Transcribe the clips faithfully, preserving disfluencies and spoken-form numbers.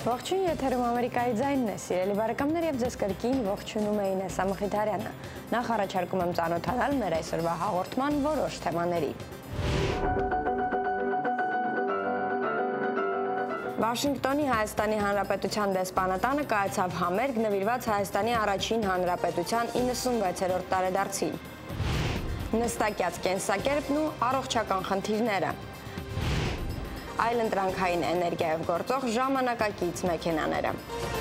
Ողջույն, եթերում Ամերիկայի ձայնն է, սիրելի բարեկամներ, եւ ձեզ կրկին ողջունում է Ինեսա Մխիթարյանը։ Նախ առաջարկում եմ ծանոթանալ մեր այսօրվա հաղորդման որոշ թեմաների։ Վաշինգտոնի Հայաստանի Հանրապետության դեսպանատանը կայացավ համերգ նվիրված Հայաստանի առաջին հանրապետության իննսունվեցերորդ տարեդարձին։ Նստակյաց կենսակերպն ու առողջական խնդիրները։ Այլընտրանքային էներգիայով գործող ժամանակակից մեքենաները։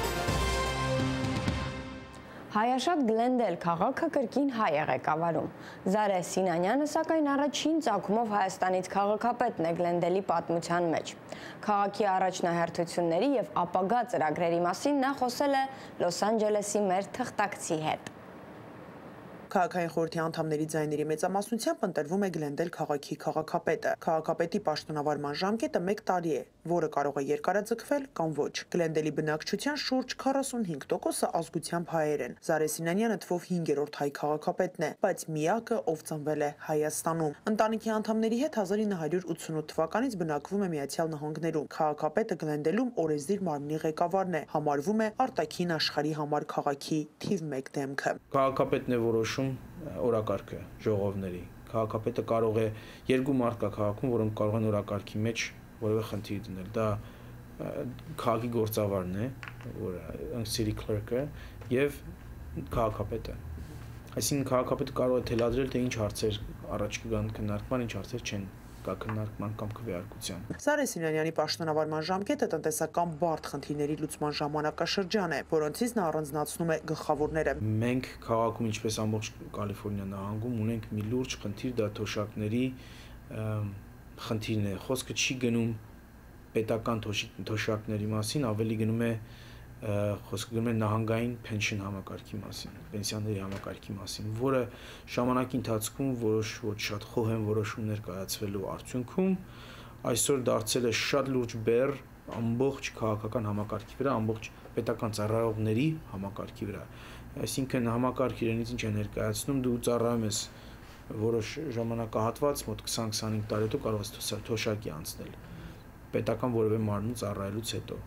Հայաշատ Գլենդել քաղաքը կրկին հայ է ղեկավարում։ Զարե Սինանյանը սակայն առաջին ծագումով Հայաստանից քաղաքապետն է Գլենդելի պատմության մեջ։ Քաղաքի առաջնահերթությունների եւ ապագա ծրագրերի մասին նա խոսել է Լոս Անջելեսի մեր թղթակցի հետ։ Քաղաքային խորհրդի անդամների ձայների մեծամասնությամբ ընտրվում է Գլենդել քաղաքի քաղաքապետը։ Քաղաքապետի պաշտոնավարման ժամկետը մեկ տարի է, որը կարող է երկարաձգվել կամ ոչ։ Գլենդելի բնակչության շուրջ քառասունհինգ տոկոսը ազգությամբ հայեր են։ Զարե Սինանյանը թվով հինգերորդ հայ քաղաքապետն է, բայց միակը, ով ծնվել է Հայաստանում։ Ընտանիքի անդամների հետ հազար ինը հարյուր ութսունութ թվականից բնակվում է Միացյալ Նահանգներում։ Քաղաքապետը Գլենդելում օրենսդիր մարմնի ղեկավարն է, համարվում է արտաքին աշխարհի համար քաղաքի թիվ մեկ դեմքը։ Քաղաքապետն է որոշում օրակարգը ժողովների։ Քաղաքապետը կարող է երկու մարդ կա քաղաքում, որոնք կարող են օրակարգի մեջ որևէ խնդիր դնել։ Դա քաղաքի գործավարն է, որը city clerk-ը, եւ քաղաքապետը։ Այսինքն քաղաքապետը կարող է թելադրել, թե ինչ հարցեր առաջ կգան քննարկման, ինչ հարցեր չեն կա քննարկման կամ քվեարկության։ Զարե Սինանյանի պաշտոնավարման ժամկետը տնտեսական բարդ խնդիրների լուծման ժամանակաշրջան է, որոնցից նա առանձնացնում է գլխավորները։ Մենք քաղաքում, ինչպես ամբողջ Կալիֆոռնիա նահանգում, ունենք մի լուրջ խնդիր, դա թոշակների խնդիրն է։ Խոսքը չի գնում պետական թոշակների մասին, ավելի գնում է խոսքը գնում է նահանգային pension համակարգի մասին, պենսիաների համակարգի մասին, որը ժամանակի ընթացքում որոշ ոչ շատ խոհեմ որոշումներ կայացվելու արդյունքում այսօր դարձել է շատ լուրջ բեռ ամբողջ քաղաքական համակարգի վրա, ամբողջ պետական ծառայողների համակարգի վրա։ Այսինքն համակարգը իրենից ինչ է ներկայացնում, դու ծառայում ես որոշ ժամանակահատված, մոտ քսան-քսանհինգ տարի հետո կարող ես թոշակի անցնել պետական որևէ մարմնում ծառայելուց հետո։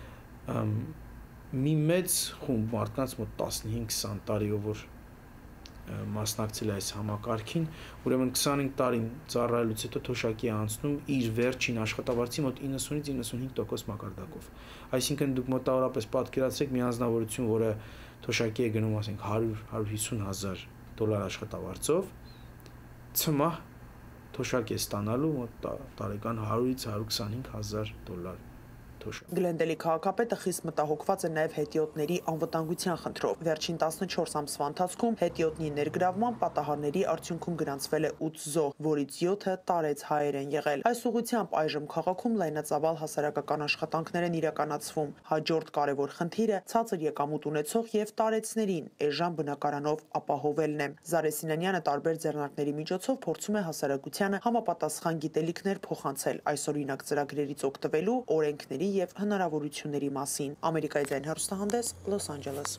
Մի մեծ խումբ մարդկանց մոտ տասնհինգ-քսան տարիով որ մասնակցել է այս համակարգին, ուրեմն քսանհինգ տարին ծառայելուց հետո թոշակի է անցնում իր վերջին աշխատավարձի մոտ իննսունից իննսունհինգ տոկոս մակարդակով։ Այսինքն դուք մոտավորապես պատկերացրեք մի անձնավորություն, որը թոշակի է գնում, ասենք հարյուր-հարյուր հիսուն հազար դոլար աշխատավարձով, ցմահ թոշակ է ստանալու մոտ տարեկան հարյուրից հարյուր քսանհինգ հազար դոլար։ Գլենդելի քաղաքապետը խիստ մտահոգված է նաև հետիոտների անվտանգության խնդրով։ Վերջին տասնչորս ամսվա ընթացքում հետիոտնի ներգրավման պատահարների արդյունքում գրանցվել է ութ զոհ, որից յոթը տարեց հայեր են եղել։ Այս ուղղությամբ այժմ քաղաքում լայնածավալ հասարակական աշխատանքներ են իրականացվում։ Հաջորդ կարևոր խնդիրը ցածր եկամուտ ունեցող եւ տարեցներին էժան բնակարանով ապահովելն է։ Զարե Սինանյանը տարբեր ձեռնարկների միջոցով փորձում է հասարակությանը համապատասխան գիտելիքներ փոխանցել այս օրինակ ծրագրերից օգտվելու, օրենքների եւ հնարավորությունների մասին։ Ամերիկայի ձայն հեռուստահանդես, Լոս Անջելես։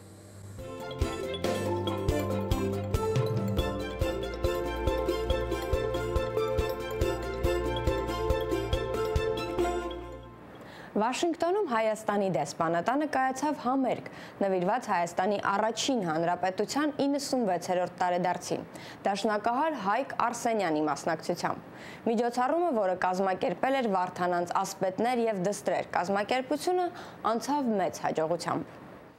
Վաշինգտոնում Հայաստանի դեսպանատանը կայացավ համերգ նվիրված Հայաստանի առաջին հանրապետության իննսունվեցերորդ տարեդարձին, դաշնակահար Հայկ Արսենյանի մասնակցությամբ։ Միջոցառումը, որը կազմակերպել էր Վարդանանց ասպետներ եւ դստրեր կազմակերպությունը, անցավ մեծ հաջողությամբ։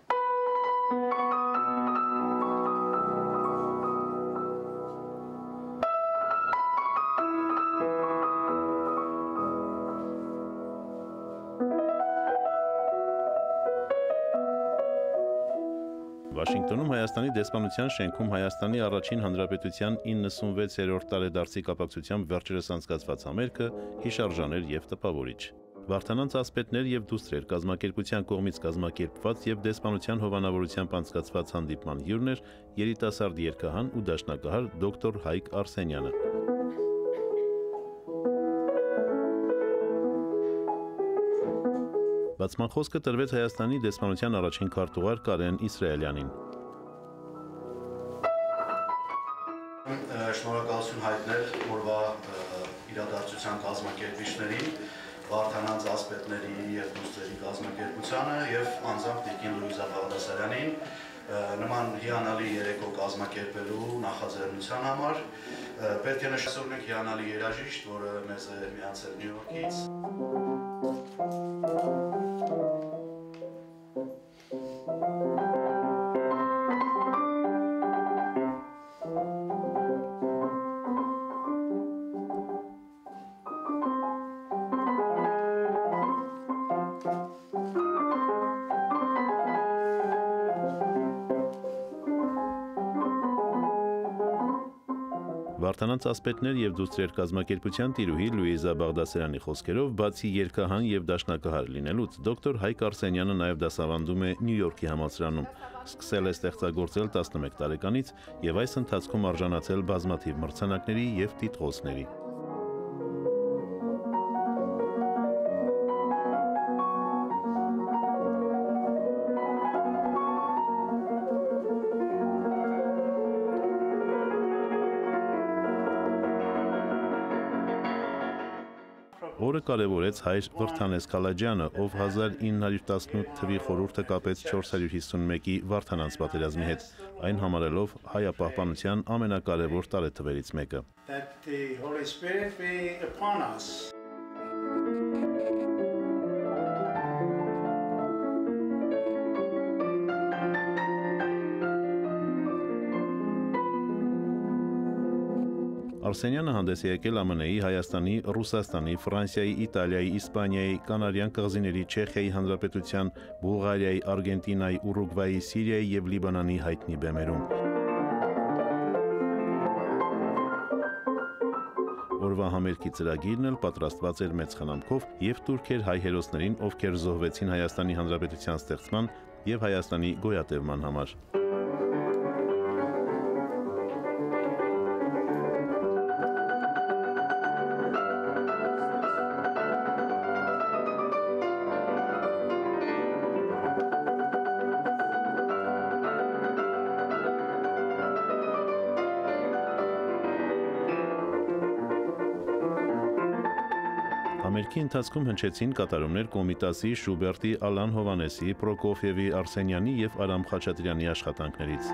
Վաշինգտոնում Հայաստանի դեսպանության շենքում Հայաստանի առաջին հանրապետության իննսունվեցերորդ տարեդարձի կապակցությամբ վերջերս անցկացված համերգը հիշարժան էր եւ տպավորիչ։ Վարդանանց ասպետներ եւ դուստրեր կազմակերպության կողմից կազմակերպված եւ դեսպանության հովանավորությամբ անցկացված հանդիպման հյուրն էր երիտասարդ երգահան ու դաշնակահար դոկտոր Հայկ Արսենյանը։ Բացման խոսքը տրվեց Հայաստանի դեսպանության առաջին քարտուղար Կարեն Իսրայելյանին։ Շնորհակալություն հայտնել օրվա իրադարձության կազմակերպիչներին, Վարդանանց ասպետների և դուստրերի կազմակերպությանը և անձամբ տիկին Լուիզա Բաղդասարյանին նման հիանալի երեկո կազմակերպելու նախաձեռնության համար։ Պետք է նշել ունենք հիանալի երաժիշտ, որը մեզ է միացել Նյու Յորքից։ Վարդանանց ասպետներ և դուստրեր կազմակերպության տիրուհի Լուիզա Բաղդասարյանի խոսքերով, բացի երգահան և դաշնակահար լինելուց, դոկտոր Հայկ Արսենյանը նաև դասավանդում է Նյու Յորքի համալսարանում, սկսել է ստեղծագործել տասնմեկ տարեկանից և այս ընթացքում արժանացել բազմաթիվ մրցանակների և տիտղոսների։ Օրը կարևորեց հայր Վրդանես Քալաջյանը, ով հազար ինը հարյուր տասնութ թվի խորհուրդը կապեց չորս հարյուր հիսունմեկի Վարդանանց պատերազմի հետ, այն համարելով հայապահպանության ամենակարևոր տարեթվերից մեկը։ Արսենյանը հանդես է եկել ԱՄՆ-ի, Հայաստանի, Ռուսաստանի, Ֆրանսիայի, Իտալիայի, Իսպանիայի, Կանարյան կղզիների, Չեխիայի Հանրապետության, Բուլղարիայի, Արգենտինայի, Ուրուգվայի, Սիրիայի և Լիբանանի հայտնի բեմերում։ Օրվա համերգի ծրագիրն էլ պատրաստված էր մեծ խնամքով և տուրք էր հայ հերոսներին, ովքեր զոհվեցին Հայաստանի Հանրապետության ստեղծման և Հայաստանի գոյատևման համար։ Համերգի ընթացքում հնչեցին կատարումներ Կոմիտասի, Շուբերտի, Ալան Հովանեսի, Պրոկոֆիևի, Արսենյանի և Արամ Խաչատրյանի աշխատանքներից։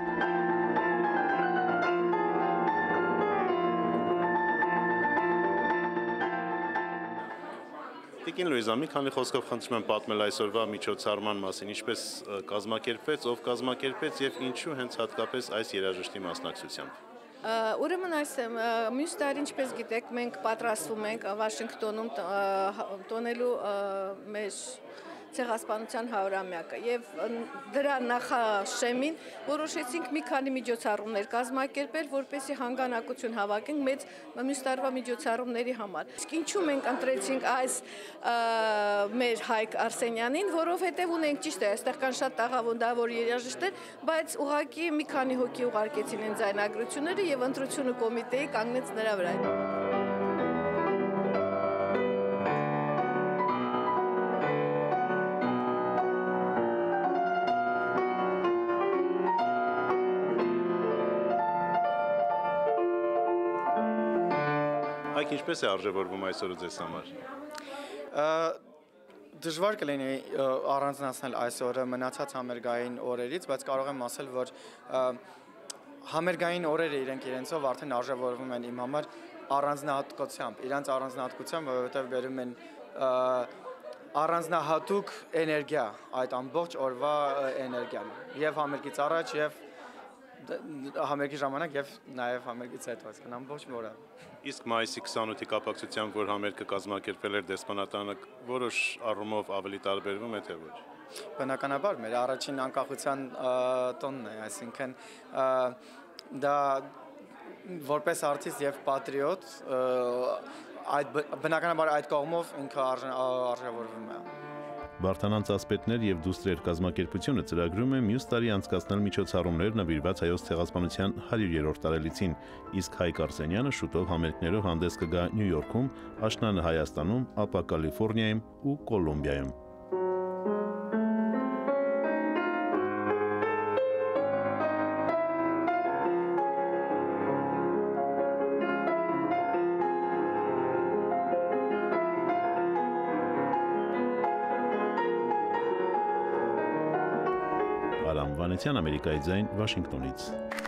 Տիկին Լուիզա, մի քանի խոսքով խնդրում եմ պատմել այսօրվա միջոցառման մասին, ինչպես կազմակերպվեց, ով կազմակերպեց և ինչու հենց հատկապես այս երաժշտի մասնակցությամբ։ Ուրեմն այս մյուս տարի, ինչպես գիտեք, մենք պատրաստվում ենք Վաշինգտոնում տոնելու մեր ցեղասպանության հարյուրամյակը եւ դրա նախաշեմին որոշեցինք մի քանի միջոցառումներ կազմակերպել, որպեսզի հանգանակություն հավաքենք մեծ մյուս տարվա միջոցառումների համար։ Իսկ ինչու մենք ընտրեցինք այս մեր Հայկ Արսենյանին, որովհետեւ ունենք ճիշտ է, այստեղ կան շատ տաղավանդավոր երաժիշտներ, բայց ուղղակի մի քանի հոգի ուղարկեցին են ձայնագրությունները եւ ընտրությունը կոմիտեի կանգնեց նրա վրա։ Հայկ, ինչպես է արժևորվում այսօրը ձեզ համար։ Դժվար կլինի առանձնացնել այս օրը մնացած համերգային օրերից, բայց կարող եմ ասել, որ համերգային օրերը իրենք իրենցով արդեն արժևորվում են իմ համար առանձնահատկությամբ, իրանց առանձնահատկությամբ, որովհետև բերում են առանձնահատուկ էներգիա, այդ ամբողջ օրվա էներգիան, եւ համերգից առաջ, եւ համերգի ժամանակ եւ նաեւ համերգից հետո, այսինքն ամբողջ օրը։ Իսկ մայիսի քսանութի կապակցությամբ, որ համերգը կազմակերպվել էր դեսպանատանը, որոշ առումով ավելի տարբերվում է թե ոչ։ Բնականաբար, մեր առաջին անկախության տոնն է, այսինքն դա որպես արտիստ եւ պատրիոտ, այդ բնականաբար այդ կողմով ինքը արժևորվում է։ Վարդանանց ասպետներ և դուստրեր կազմակերպությունը ծրագրում է մյուս տարի անցկացնել միջոցառումներ նվիրված հայոց ցեղասպանության հարյուրերորդ տարելիցին, իսկ Հայկ Արսենյանը շուտով համերգներով հանդես կգա Նյու Յորքում, աշնանը Հայաստանում, ապա Կալիֆոռնիայում ու Կոլումբիայում։ Վանեցյան, Ամերիկայի ձայն, Վաշինգտոնից։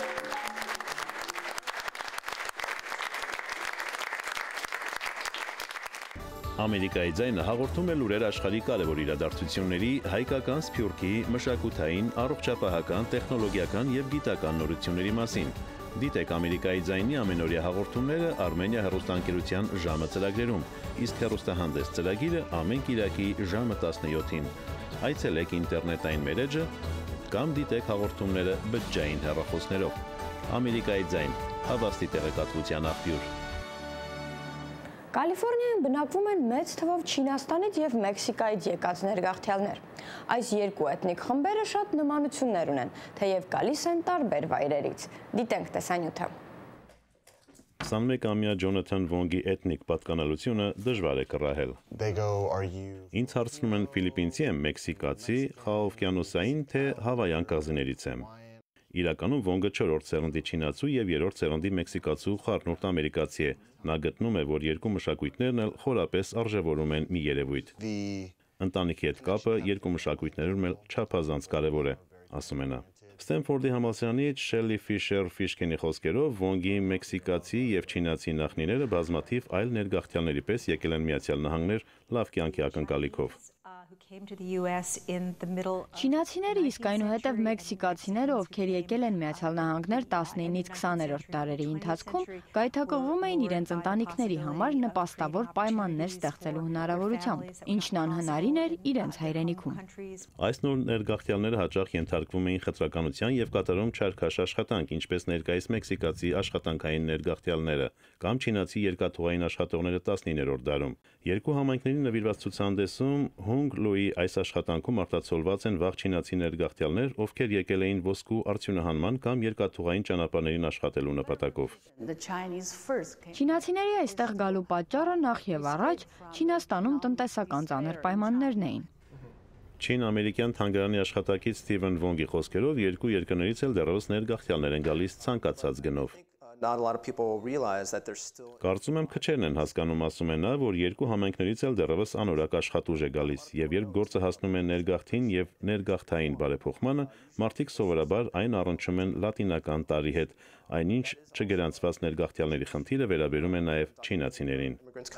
Ամերիկայի ձայնը հաղորդում է լուրեր աշխարհի կարևոր իրադարձությունների, հայկական, սփյուռքի, մշակութային, առողջապահական, տեխնոլոգիական եւ գիտական նորությունների մասին։ Դիտեք Ամերիկայի ձայնի ամենօրյա հաղորդումները Armenia հեռուստաընկերության ժամը ծրագրերում, իսկ հեռուստահանդես ծրագիրը ամեն կիրակի ժամը տասնյոթին։ Այցելեք ինտերնետային մեր էջը կամ դիտեք հաղորդումները բջջային հեռախոսներով։ Ամերիկայի ձայն, հավաստի տեղեկատվության աղբյուր։ Կալիֆոռնիայում բնակվում են մեծ թվով Չինաստանից եւ Մեքսիկայից եկած ներգաղթյալներ։ Այս երկու էթնիկ խմբերը շատ նմանություններ ունեն, թեև գալիս են տարբեր վայրերից։ Դիտենք տեսանյութը։ տասնմեկամյա Ջոնաթան Վոնգի էթնիկ պատկանելությունը դժվար է կռահել։ Ինձ հարցնում են ֆիլիպինցի եմ, մեքսիկացի, խաղաղօվկիանոսային, թե հավայան կղզիներից եմ։ Իրականում Վոնգը չորրորդ սերնդի չինացու եւ երրորդ սերնդի մեքսիկացու խառնուրդ ամերիկացի է։ Նա գտնում է, որ երկու մշակույթներն էլ խորապես արժևորում են մի երևույթ։ Ընտանիքի հետ կապը երկու մշակույթներում էլ չափազանց կարևոր է, ասում է նա։ Ստենֆորդի համալսարանի Շելլի Ֆիշեր Ֆիշկենի խոսքերով Վոնգի մեքսիկացի եւ չինացի նախնիները բազմաթիվ այլ ներգաղթյալների պես եկել են Միացյալ Նահանգներ լավ կյանքի ակնկալիքով։ Չինացիները իսկ այնուհետև մեքսիկացիները, ովքեր եկել են Միացյալ Նահանգներ տասնինից քսաներորդ դարերի ընթացքում, գայթակղվում էին իրենց ընտանիքների համար նպաստավոր պայմաններ ստեղծելու հնարավորությամբ, ինչն անհնարին էր իրենց հայրենիքում։ Այս նոր ներգաղթյալները հաճախ ենթարկվում էին խտրականության եւ կատարում չարքաշ աշխատանք, ինչպես ներկայիս մեքսիկացի աշխատանքային ներգաղթյալները կամ չինացի երկաթուղային աշխատողները տասնիններորդ դարում։ Երկու համայնքների նվիրված ցուցահանդեսում Հունգ Լուի այս աշխատանքում արտացոլված են վաղ չինացի ներգաղթյալներ, ովքեր եկել էին ոսկու արդյունահանման կամ երկաթուղային ճանապարհներին աշխատելու նպատակով։ Չինացիների այստեղ գալու պատճառը նախ եւ առաջ Չինաստանում տնտեսական ծանր պայմաններն էին։ Չին-ամերիկյան թանգարանի աշխատակից Սթիվեն Վոնգի խոսքերով երկու երկրներից էլ դեռևս ներգաղթյալներ են գալիս ցանկացած գնով։ Կարծում եմ քչերն են հասկանում, ասում է նա, որ երկու համայնքներից էլ դեռևս անորակ աշխատուժ է գալիս, եւ երբ գործը հասնում է ներգաղթին եւ ներգաղթային բարեփոխմանը, մարդիկ սովորաբար այն առնչում են լատինական տարի հետ, այնինչ չգերանցված ներգաղթյալների խնդիրը վերաբերում է նաեւ չինացիներին։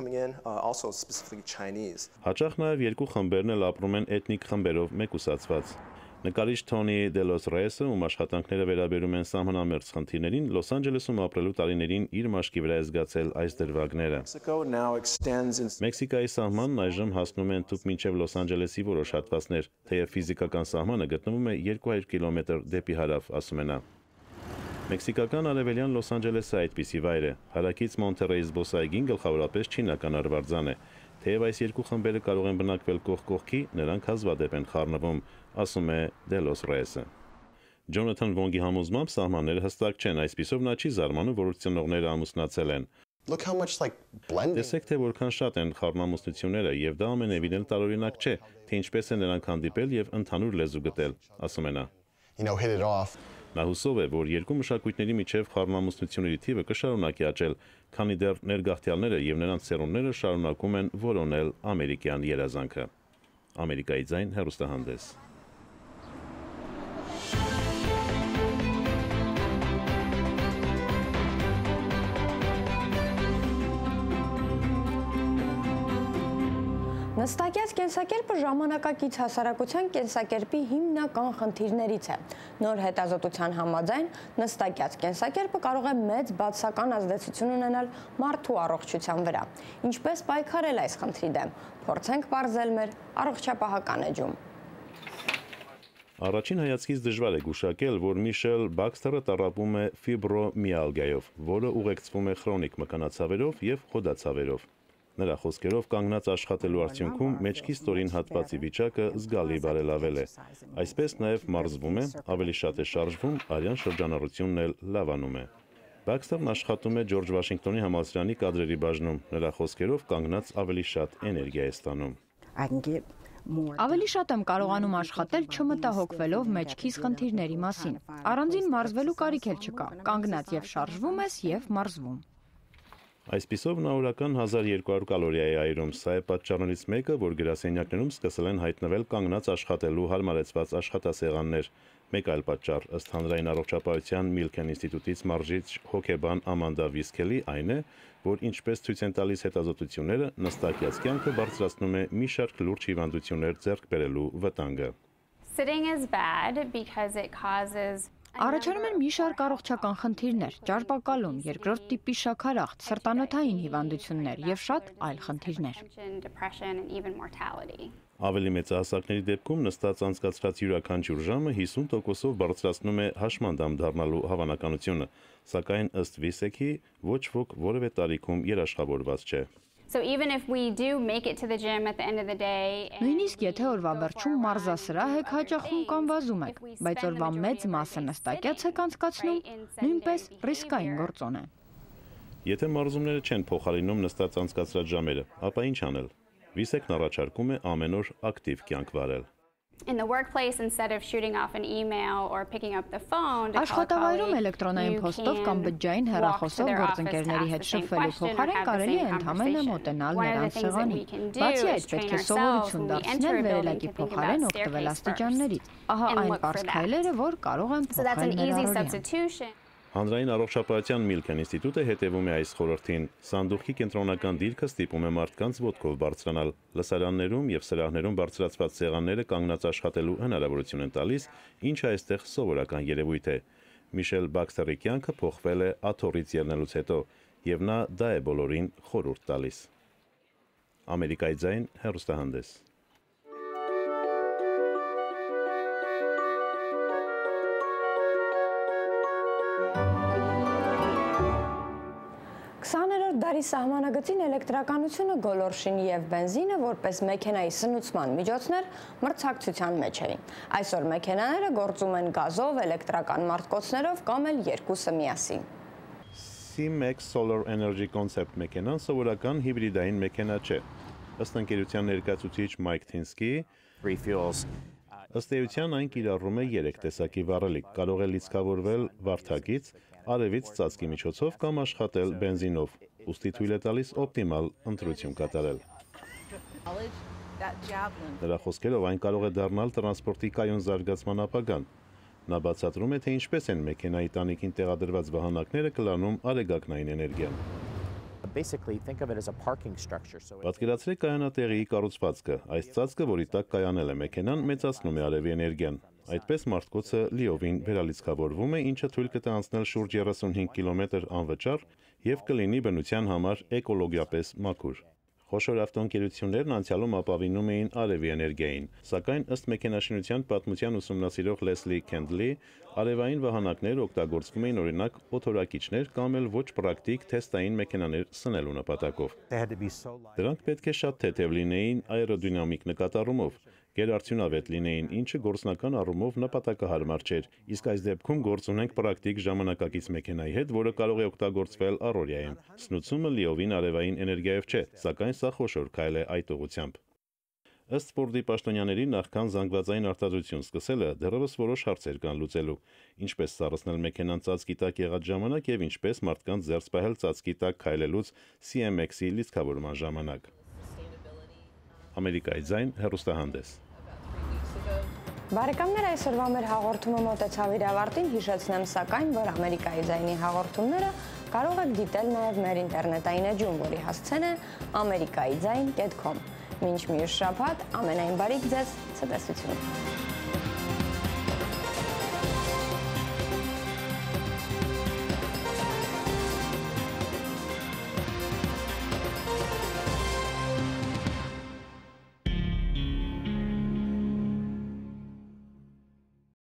Հաճախ նաեւ երկու խմբերն էլ ապրում են էթնիկ խմբերով մեկուսացված։ Նկարիչ Թոնի Դելոս Ռեյսը, ում աշխատանքները վերաբերում են սահմանամերձ խնդիրներին, Լոս Անջելեսում ապրելու տարիներին իր մաշկի վրա է զգացել այս դրվագները։ Մեքսիկայի սահմանն այժմ հասնում է ընդհուպ մինչև Լոս Անջելեսի որոշ հատվածներ, թեև ֆիզիկական սահմանը գտնվում է երկու հարյուր կիլոմետր դեպի հարավ, ասում է նա։ Մեքսիկական արևելյան Լոս Անջելեսը այդպիսի վայր է։ Հարակից Մոնտերեյ զբոսայգին գլխավորապես չինական արվարձան է։ Թեև այս երկու խմբերը կարող են բնակվել կողք կողքի, նրանք հազվադեպ են խառնվում, ասում է Դելոս Ռեյսը։ Ջոնաթան Վոնգի համոզմամբ սահմանները հստակ չեն, այսպիսով նա չի զարմանում, որ ուսուցիչները ամուսնացել են։ Տեսեք, թե որքան շատ են խառնամուսնությունները, եւ դա ամենևին տարօրինակ չէ, թե ինչպես են նրանք հանդիպել եւ ընդհանուր լեզու գտել, ասում է նա։ Նա հուսով է, որ երկու մշակույթների միջև խառնամուսնությունների թիվը կշարունակի աճել, քանի դեռ ներգաղթյալները եւ նրանց սերունդները շարունակում են որոնել ամերիկյան երազանքը։ Ամերիկայի ձայն հեռուստահանդես։ Նստակյաց կենսակերպը ժամանակակից հասարակության կենսակերպի հիմնական խնդիրներից է։ Նոր հետազոտության համաձայն նստակյաց կենսակերպը կարող է մեծ բացասական ազդեցություն ունենալ մարդու առողջության վրա։ Ինչպես պայքարել այս խնդրի դեմ, փորձենք պարզել մեր առողջապահական էջում։ Առաջին հայացքից դժվար է գուշակել, որ Միշել Բաքստերը տառապում է ֆիբրոմիալգիայով, որը ուղեկցվում է քրոնիկ մկանացավերով եւ խոդացավերով։ Նրա խոսքերով կանգնած աշխատելու արդյունքում մեջքի ստորին հատվածի վիճակը զգալի բարելավել է։ Այսպես նաև մարզվում է, ավելի շատ է շարժվում, արյան շրջանառությունն էլ լավանում է։ Բաքստերն աշխատում է Ջորջ Վաշինգտոնի համալսարանի կադրերի բաժնում։ Նրա խոսքերով կանգնած ավելի շատ էներգիա է ստանում։ Ավելի շատ եմ կարողանում աշխատել չմտահոգվելով մեջքիս խնդիրների մասին։ Առանձին մարզվելու կարիք էլ չկա։ Կանգնած եւ շարժվում ես եւ մարզվում։ Այսպիսով նա օրական հազար երկու հարյուր կալորիա է այրում, սա է պատճառներից մեկը, որ գրասենյակներում սկսել են հայտնվել կանգնած աշխատելու հարմարեցված աշխատասեղաններ։ Մեկ այլ պատճառ ըստ հանրային առողջապահության Milken ինստիտուտից մարզիչ հոկեբան Ամանդա Վիսքելի այն է, որ ինչպես ցույց են տալիս հետազոտությունները, նստակյաց կյանքը բարձրացնում է մի շարք լուրջ հիվանդություններ ձեռք բերելու վտանգը։ Sitting is bad because it causes Առաջանում են մի շարք առողջական խնդիրներ, ճարպակալում, երկրորդ տիպի շաքարախտ, սրտանոթային հիվանդություններ եւ շատ այլ խնդիրներ։ depression and even mortality. Ավելի մեծահասակների դեպքում նստած անցկացրած յուրաքանչյուր ժամը հիսուն տոկոսով բարձրացնում է հաշմանդամ դառնալու հավանականությունը, սակայն ըստ Վիսեքի ոչ ոք որևէ տարիքում երաշխավորված չէ։ So even if we do make it to the gym at the end of the day, Նույնիսկ եթե օրվա վերջում մարզասրահ եք հաճախում կամ վազում եք, բայց օրվա մեծ մասը նստակյաց եք անցկացնում, նույնպես ռիսկային գործոն է։ Եթե մարզումները չեն փոխարինում նստած անցկացրած ժամերը, ապա ինչ անել։ Վիսեկն առաջարկում է ամեն օր ակտիվ կյանք վարել։ in the workplace, instead of shooting off an email or picking up the phone to call a Աշխատավայրում colleague, էլեկտրոնային you փոստով կամ can բջջային walk to հեռախոսով their office to գործընկերների ask հետ the same շփվելու question or փոխարեն have the կարելի է same ընդհանրապես conversation. մոտենալ One of the նրանց things that սեղանին։ we can do Բացի is այդ, train պետք է ourselves սովորություն when we enter դարձնել a building վերելակի to think փոխարեն about օգտվել staircase աստիճաններից։ Ահա and այն look for պարզ that. քայլերը, որ կարող են So that's փոխել an մեր easy առօրյան։ substitution. Հանրային առողջապահության Milken ինստիտուտը հետևում է այս խորհրդին։ Սանդուղքի կենտրոնական դիրքը ստիպում է մարդկանց ոտքով բարձրանալ։ Լսարաններում եւ սրահներում բարձրացված սեղանները կանգնած աշխատելու հնարավորություն են տալիս, ինչը այստեղ սովորական երևույթ է։ Միշել Բաքստերի կյանքը փոխվել է աթոռից ելնելուց հետո, եւ նա դա է բոլորին խորհուրդ տալիս։ Ամերիկայի ձայն հեռուստահանդես։ քսաներորդ դարի սահմանագծին էլեկտրականությունը, գոլորշին եւ բենզինը որպես մեքենայի սնուցման միջոցներ մրցակցության մեջ էին։ Այսօր մեքենաները գործում են գազով, էլեկտրական մարտկոցներով կամ էլ երկուսը միասին։ C-Max Solar Energy Concept մեքենան սովորական հիբրիդային մեքենա չէ։ Ըստ ընկերության ներկայացուցիչ Մայք Թինսկիի, ըստ էության այն կիրառում է երեք տեսակի վառելիք, կարող է լիցքավորվել վարդակից, արևից ծածկի միջոցով կամ աշխատել բենզինով, ուստի թույլ է տալիս օպտիմալ ընտրություն կատարել։ Նրա խոսքերով այն կարող է դառնալ տրանսպորտի կայուն զարգացման ապագան։ Նա բացատրում է, թե ինչպես են մեքենայի տանիքին տեղադրված վահանակները կլանում արեգակնային էներգիան։ Պատկերացրեք կայանատեղիի կառուցվածքը, այս ծածկը, որի տակ կայանել է մեքենան, մեծացնում է արևի էներգիան։ Այդպես մարտկոցը լիովին վերալիցքավորվում է, ինչը թույլ կտա անցնել շուրջ երեսունհինգ կիլոմետր անվճար եւ կլինի բնության համար էկոլոգիապես մաքուր։ Խոշոր ավտոընկերություններն անցյալում ապավինում էին արևի էներգիային, սակայն ըստ մեքենաշինության պատմության ուսումնասիրող Լեսլի Քենդլի, արևային վահանակներ օգտագործվում էին օրինակ օդորակիչներ կամ էլ ոչ պրակտիկ թեստային մեքենաներ սնելու նպատակով։ Դրանք պետք է շատ թեթև լինեին աերոդինամիկ նկատառումով, գերարդյունավետ լինեին, ինչը գործնական առումով նպատակահարմար չէր, իսկ այս դեպքում գործ ունենք պրակտիկ ժամանակակից մեքենայի հետ, որը կարող է օգտագործվել առօրյայում։ Սնուցումը լիովին արևային էներգիայով չէ, սակայն սա խոշոր քայլ է այդ ուղղությամբ։ Ըստ Ֆորդի պաշտոնյաների նախքան զանգվածային արտադրություն սկսելը դեռևս որոշ հարցեր կան լուծելու, ինչպես սառեցնել մեքենան ծածկի տակ եղած ժամանակ եւ ինչպես մարդկանց զերծ պահել ծածկի տակ քայլելուց C M X-ի լիցքավորման ժամանակ։ Ամերիկայի ձայն հեռուստահանդես։ Բարեկամներ, այսօրվա մեր հաղորդումը մոտեցավ իր ավարտին, հիշեցնեմ սակայն, որ Ամերիկայի ձայնի հաղորդումները կարող եք դիտել նաև մեր ինտերնետային էջում, որի հասցեն է ամերիկայի ձայն կետ կոմ։ Մինչ մյուս շաբաթ, ամենայն բարիք ձեզ, ցտեսություն։